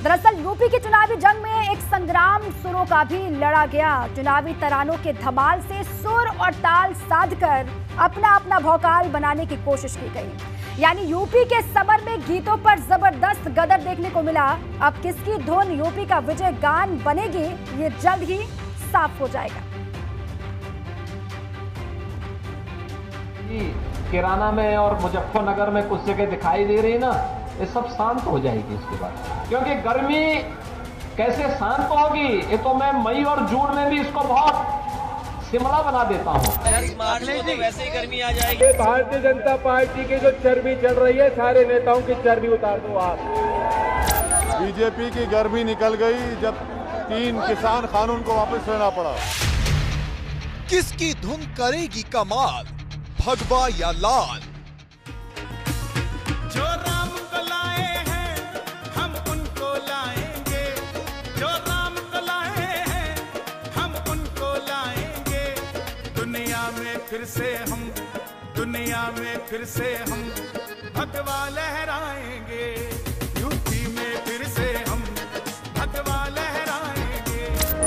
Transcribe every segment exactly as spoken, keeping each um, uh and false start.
दरअसल यूपी की चुनावी जंग में एक संग्राम सुरों का भी लड़ा गया। चुनावी तरानों के धमाल से सुर और ताल साधकर अपना अपना भौकाल बनाने की कोशिश की गई। यानी यूपी के समर में गीतों पर जबरदस्त गदर देखने को मिला। अब किसकी धुन यूपी का विजय गान बनेगी, ये जल्द ही साफ हो जाएगा। किराना में और मुजफ्फरनगर में कुछ जगह दिखाई दे रही ना, ये सब शांत हो जाएगी इसके बाद, क्योंकि गर्मी कैसे शांत होगी ये तो मैं मई और जून में भी इसको बहुत शिमला बना देता हूँ। तो वैसे ही गर्मी आ जाएगी। भारतीय जनता पार्टी की जो चर्बी चल रही है, सारे नेताओं की चर्बी उतार दो आप। बीजेपी की गर्मी निकल गई जब तीन किसान कानून को वापस लेना पड़ा। किसकी धुन करेगी कमाल, भगवा या लाल? जो राम को लाए हैं हम उनको लाएंगे, जो राम को लाए हैं हम उनको लाएंगे। दुनिया में फिर से हम, दुनिया में फिर से हम भगवा लहराएंगे। यूपी में फिर से हम भगवा लहराएंगे।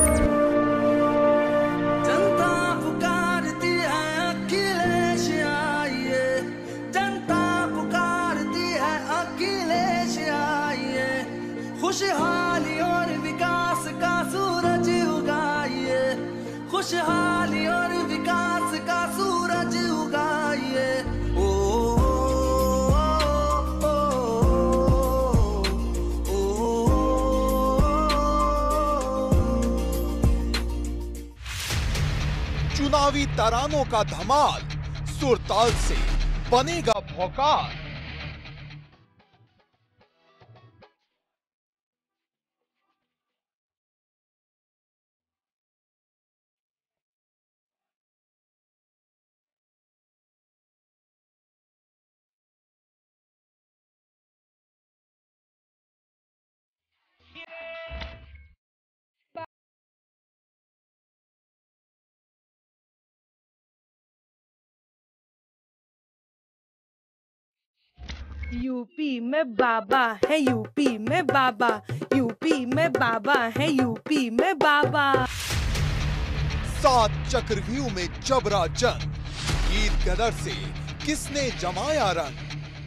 जनता पुकारती है अखिलेश आइए, जनता पुकारती है अखिलेश आइए। खुशहाली और विकास का सूरज उगाइए, खुशहाली और विकास का सूरज उगाइए। ओ, ओ, ओ, ओ, चुनावी तरानों का धमाल, सुरताल से बनेगा भौकाल। यूपी में बाबा है, यूपी में बाबा, यूपी में बाबा है, यूपी में बाबा। सात चक्रव्यूह में जबरा जंग, गीत गदर से किसने जमाया रंग?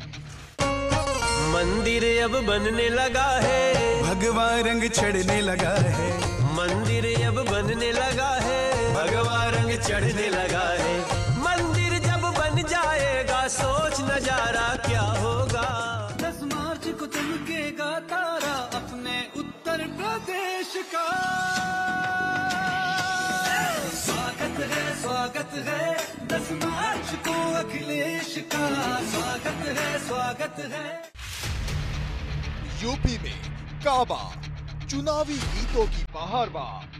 मंदिर अब बनने लगा है, भगवा रंग चढ़ने लगा है। मंदिर अब बनने लगा है, भगवा रंग चढ़ने लगा है। मंदिर जब बन जाएगा सोच नजारा क्या होगा। दस मार्च को चमकेगा तारा अपने उत्तर प्रदेश का। स्वागत है स्वागत है दस मार्च को अखिलेश का। स्वागत है स्वागत है। यूपी में काबा, चुनावी गीतों की बहार बार।